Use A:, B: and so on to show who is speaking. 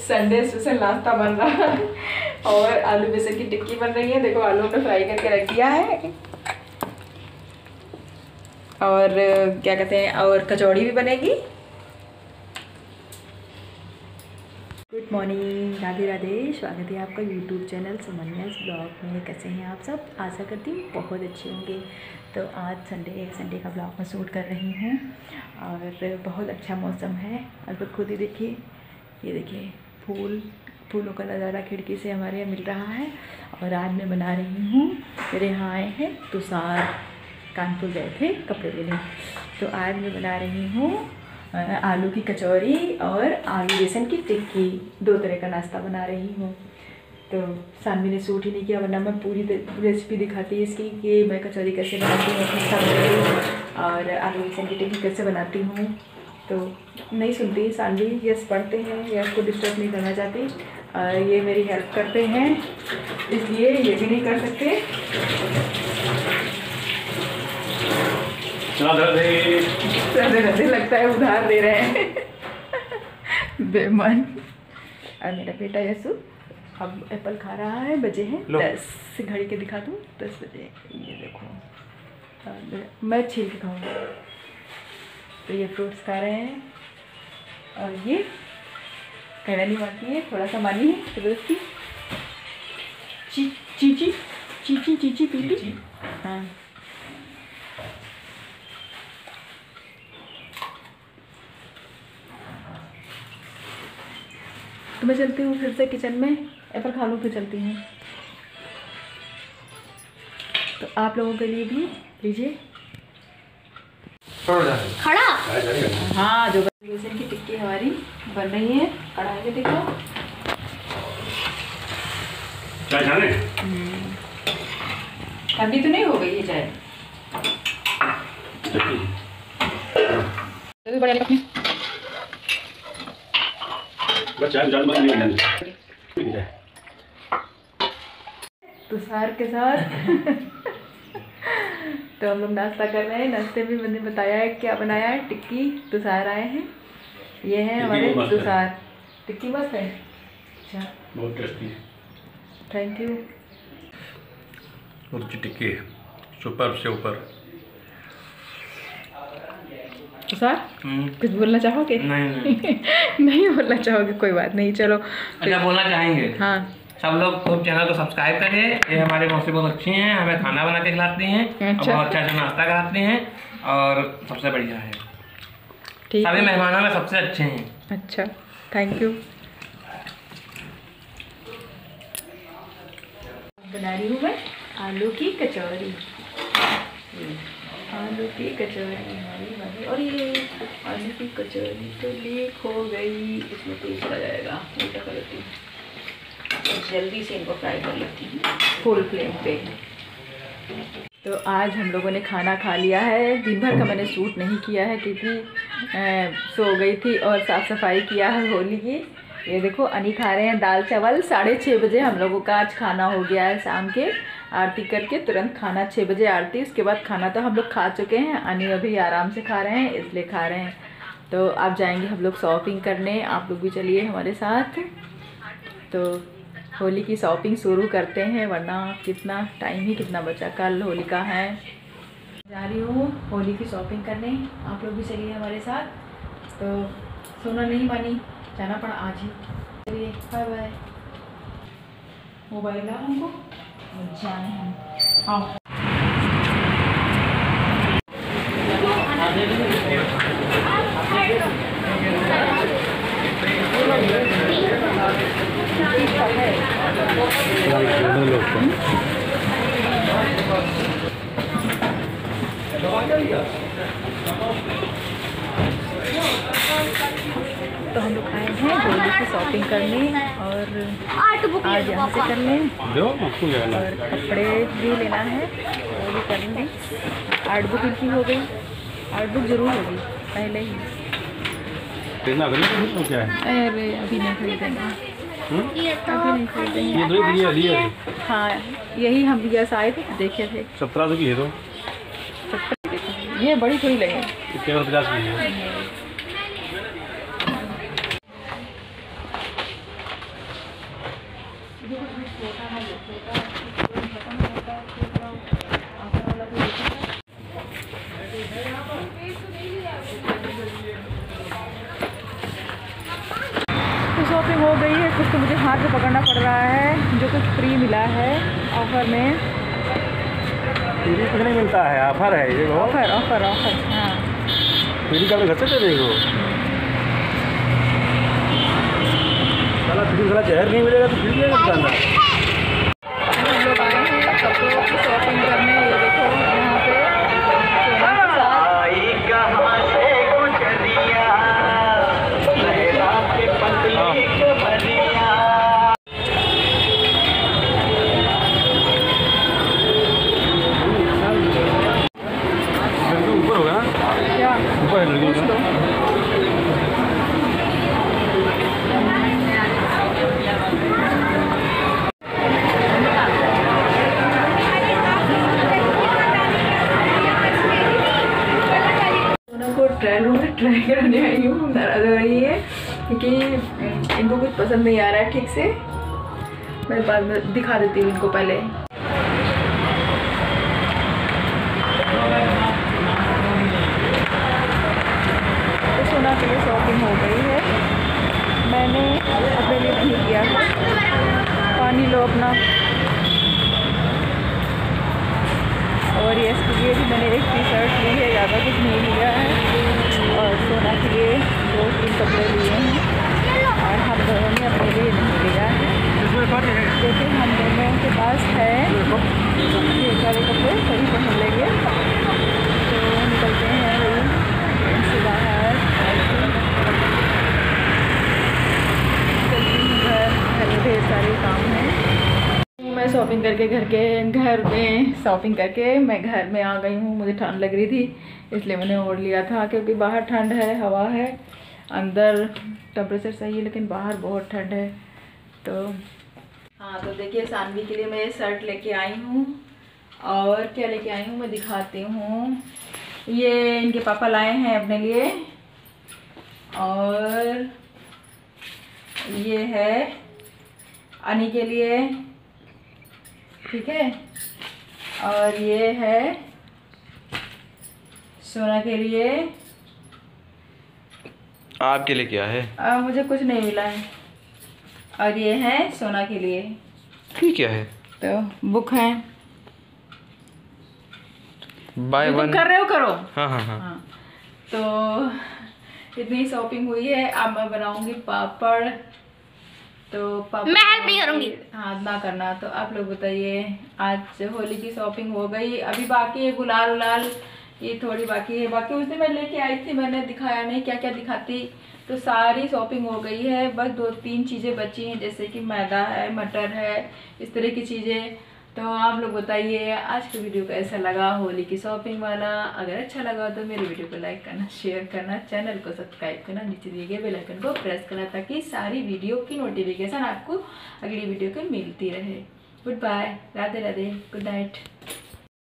A: Sunday special नाश्ता बन रहा है और आलू बेसन की टिक्की बन रही है। देखो आलू को फ्राई करके रख दिया है और क्या कहते हैं, और कचौड़ी भी बनेगी। गुड मॉर्निंग, राधे राधे, स्वागत है आपका यूट्यूब चैनल सुमन्यास ब्लॉग में। कैसे हैं आप सब? आशा करती हूँ बहुत अच्छे होंगे। तो आज संडे का ब्लॉग में शूट कर रही हूँ और बहुत अच्छा मौसम है। और खुद ही देखिए, ये देखिए फूलों का नज़ारा खिड़की से हमारे यहाँ मिल रहा है। और आज मैं बना रही हूँ, मेरे यहाँ आए हैं तुषार, कानपुर गए थे कपड़े लेने, तो आज मैं बना रही हूँ आलू की कचौरी और आलू बेसन की टिक्की। दो तरह का नाश्ता बना रही हूँ। तो सानवी ने शूट ही नहीं किया, वरना मैं पूरी रेसिपी दिखाती इसकी कि मैं कचौरी कैसे बनाती हूँ और आलू बेसन की टिक्की कैसे बनाती हूँ। तो नहीं सुनती सानवी, यस पढ़ते हैं, यस को डिस्टर्ब नहीं करना चाहती और ये मेरी हेल्प करते हैं, इसलिए ये भी नहीं कर सकते। राधे लगता है उधार दे रहे हैं बेमन। और मेरा बेटा यसु अब एप्पल खा रहा है। बजे हैं 10, घड़ी के दिखा दूँ 10 बजे। ये देखो मैं छील के खाऊंगा। तो ये फ्रूट्स खा रहे हैं और ये कहना नहीं मानती है, थोड़ा सा मानी है जबरदस्ती। चीची पीली। हाँ तो मैं चलती हूँ फिर से किचन में, एप्पल खा लूँ फिर चलती हूँ। तो आप लोगों के लिए भी लीजिए खड़ा। हाँ, जो बेसन की टिक्की हमारी बन रही है कढ़ाई में, देखो
B: चाय खाने
A: ठंडी तो नहीं हो गई है चाय। तुषार के साथ तो हम लोग नाश्ता कर रहे हैं। नाश्ते में मैंने बताया है क्या बनाया है, टिक्की। तुषार आए हैं, ये है हमारे तुषार। टिक्की मस्त है, अच्छा
B: बहुत टेस्टी है,
A: थैंक यू।
B: और टिक्की सुपर से ऊपर।
A: तुषार कुछ बोलना चाहोगे?
C: नहीं
A: नहीं बोलना चाहोगे, कोई बात नहीं, चलो
C: अच्छा बोलना चाहेंगे।
A: हाँ,
C: सब लोग खूब चैनल को सब्सक्राइब करिए। ये हमारे मौसी बहुत अच्छी हैं, हमें खाना बना के खिलाती हैं,
A: अच्छा।
C: बहुत अच्छा नाश्ता कराती हैं और सबसे बढ़िया है,
A: ठीक
C: सभी
A: है,
C: मेहमानों में सबसे अच्छे हैं।
A: अच्छा थैंक यू। बना रही हूँ मैं आलू की कचौरी। आलू की कचौरी हमारी बनी, और ये आलू की कचौरी तो लीक हो गई, इसमें तेल चला जाएगा। उल्टा कर लेती हूँ, जल्दी से इनको फ्राई कर लेती हूँ फुल फ्लेम पे। तो आज हम लोगों ने खाना खा लिया है। दिन भर का मैंने शूट नहीं किया है क्योंकि सो गई थी और साफ़ सफाई किया है होली की। ये देखो अनी खा रहे हैं दाल चावल। 6:30 बजे हम लोगों का आज खाना हो गया है। शाम के आरती करके तुरंत खाना, 6 बजे आरती, उसके बाद खाना तो हम लोग खा चुके हैं। अनी अभी आराम से खा रहे हैं, इसलिए खा रहे हैं। तो अब जाएंगे हम लोग शॉपिंग करने, आप लोग भी चलिए हमारे साथ। तो होली की शॉपिंग शुरू करते हैं, वरना कितना टाइम ही कितना बचा, कल होली का है। जा रही हूँ होली की शॉपिंग करने, आप लोग भी चलिए हमारे साथ। तो सोना नहीं मानी, जाना पड़ा आज ही। चलिए बाय बाय। मोबाइल ला हमको जाने हम। हाँ तो हम लोग आए हैं होली की शॉपिंग करने और आज यहाँ से कर लें और कपड़े भी लेना है, वो भी करेंगे। आर्ट बुक इनकी हो गई, आर्ट बुक जरूर होगी पहले ही।
B: तो क्या है?
A: अरे अभी नहीं खरीदेंगे, अभी नहीं खरीदेंगे। हाँ यही हम यस आए थे, देखे थे
B: 17 की है। तो
A: 17 ये बड़ी थोड़ी लगे,
B: 50 की है।
A: जो कुछ भी छोटा है वो छोटा खत्म होता है छोटा आकर वाला कोई देखा तो शॉपिंग हो गई है। कुछ तो मुझे हाथ में पकड़ना पड़ रहा है जो कुछ फ्री मिला है ऑफर में।
B: फ्री कुछ नहीं मिलता है, ऑफर है ये।
A: ऑफर ऑफर ऑफर हाँ
B: फ्री का घर से दे देंगे। फ्री वाला जहर नहीं मिलेगा तो फ्री नहीं मिलता।
A: हम लोग आए हैं कपड़ों की शॉपिंग करने। ये देखो यहाँ पे
B: ऊपर होगा
A: क्या
B: ऊपर
A: पूछ लो। ट्राई करने आई हूँ, नाराज हो रही है क्योंकि इनको कुछ पसंद नहीं आ रहा है ठीक से। मैं बाद में दिखा देती हूँ इनको पहले। तो सोना के लिए शॉपिंग हो गई है। मैंने अपने लिए नहीं किया है। पानी लो अपना। और ये इसके लिए भी मैंने एक टी शर्ट ली है, ज़्यादा कुछ नहीं लिया है। और सोना के लिए 2-3 कपड़े लिए हैं और हम दोनों ने अपने लिए नहीं लिया है क्योंकि हम दोनों के पास है ये सारे कपड़े सही पहन लेंगे। तो निकलते हैं वही से बाहर। घर में ढेर सारे काम हैं। मैं शॉपिंग करके घर में शॉपिंग करके मैं घर में आ गई हूँ। मुझे ठंड लग रही थी इसलिए मैंने ओढ़ लिया था क्योंकि बाहर ठंड है, हवा है, अंदर टेम्परेचर सही है लेकिन बाहर बहुत ठंड है। तो हाँ तो देखिए सानवी के लिए मैं ये शर्ट लेके आई हूँ। और क्या लेके आई हूँ मैं दिखाती हूँ। ये इनके पापा लाए हैं अपने लिए। और ये है अनी के लिए, ठीक है। और ये है सोना के लिए।
C: आपके लिए क्या है?
A: मुझे कुछ नहीं मिला है। और ये है सोना के लिए।
C: ठीक क्या है?
A: तो बुक है।
C: बाय वन
A: कर रहे हो करो।
C: हाँ हाँ हाँ,
A: हाँ। तो इतनी शॉपिंग हुई है। अब मैं बनाऊंगी पापड़। तो पापड़
D: मैं हेल्प नहीं करूंगी।
A: हाँ ना करना। तो आप लोग बताइए। आज होली की शॉपिंग हो गई। अभी बाकी है गुलाल उलाल, ये थोड़ी बाकी है। बाकी उस दिन मैं लेके आई थी, मैंने दिखाया नहीं क्या क्या दिखाती। तो सारी शॉपिंग हो गई है। बस 2-3 चीज़ें बची हैं जैसे कि मैदा है, मटर है, इस तरह की चीज़ें। तो आप लोग बताइए आज का वीडियो कैसा लगा होली की शॉपिंग वाला। अगर अच्छा लगा तो मेरे वीडियो को लाइक करना, शेयर करना, चैनल को सब्सक्राइब करना, नीचे दिए गए बेल आइकन को प्रेस करना ताकि सारी वीडियो की नोटिफिकेशन आपको अगली वीडियो को मिलती रहे। Good bye, Radhe Radhe, good night.